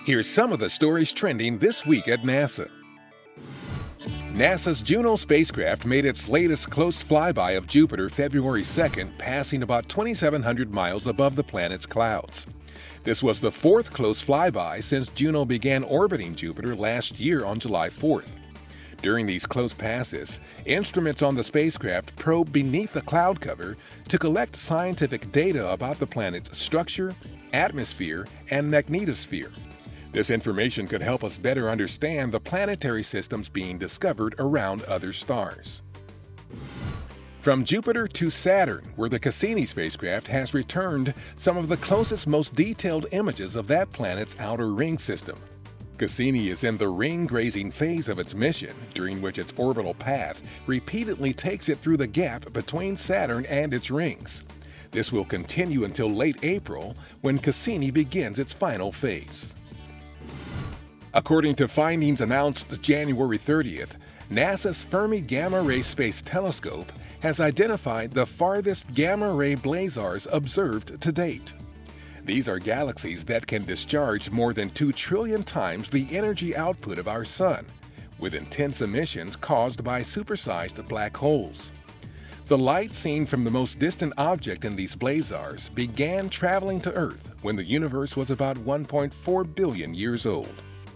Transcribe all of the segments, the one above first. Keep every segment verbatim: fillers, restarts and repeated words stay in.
Here's some of the stories trending this week at NASA. NASA's Juno spacecraft made its latest close flyby of Jupiter February second, passing about twenty-seven hundred miles above the planet's clouds. This was the fourth close flyby since Juno began orbiting Jupiter last year on July fourth. During these close passes, instruments on the spacecraft probed beneath the cloud cover to collect scientific data about the planet's structure, atmosphere, and magnetosphere. This information could help us better understand the planetary systems being discovered around other stars. From Jupiter to Saturn, where the Cassini spacecraft has returned some of the closest, most detailed images of that planet's outer ring system. Cassini is in the ring-grazing phase of its mission, during which its orbital path repeatedly takes it through the gap between Saturn and its rings. This will continue until late April, when Cassini begins its final phase. According to findings announced January thirtieth, NASA's Fermi Gamma Ray Space Telescope has identified the farthest gamma-ray blazars observed to date. These are galaxies that can discharge more than two trillion times the energy output of our Sun, with intense emissions caused by supersized black holes. The light seen from the most distant object in these blazars began traveling to Earth when the universe was about one point four billion years old.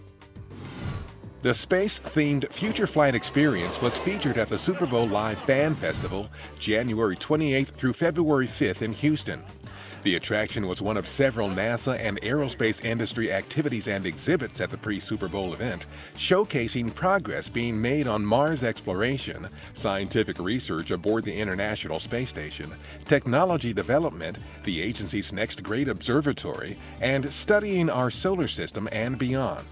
The space-themed Future Flight experience was featured at the Super Bowl Live Fan Festival January twenty-eighth through February fifth in Houston. The attraction was one of several NASA and aerospace industry activities and exhibits at the pre-Super Bowl event, showcasing progress being made on Mars exploration, scientific research aboard the International Space Station, technology development, the agency's next great observatory, and studying our solar system and beyond.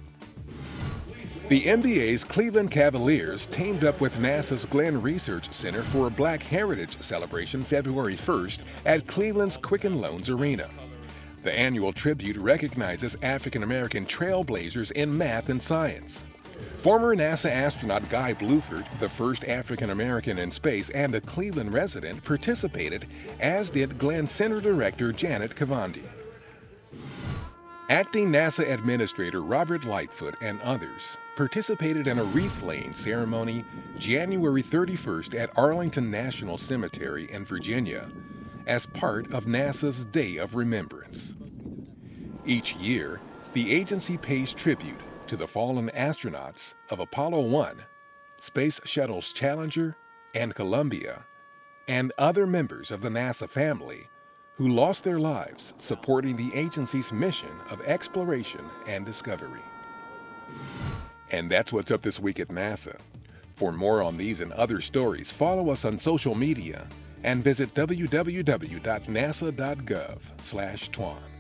The N B A's Cleveland Cavaliers teamed up with NASA's Glenn Research Center for a Black Heritage celebration February first at Cleveland's Quicken Loans Arena. The annual tribute recognizes African-American trailblazers in math and science. Former NASA astronaut Guy Bluford, the first African-American in space and a Cleveland resident, participated, as did Glenn Center Director Janet Kavandi. Acting NASA Administrator Robert Lightfoot and others participated in a wreath-laying ceremony January thirty-first at Arlington National Cemetery in Virginia as part of NASA's Day of Remembrance. Each year, the agency pays tribute to the fallen astronauts of Apollo one, Space Shuttles Challenger and Columbia, and other members of the NASA family who lost their lives supporting the agency's mission of exploration and discovery. And that's what's up this week at NASA. For more on these and other stories, follow us on social media and visit w w w dot nasa dot gov slash twan.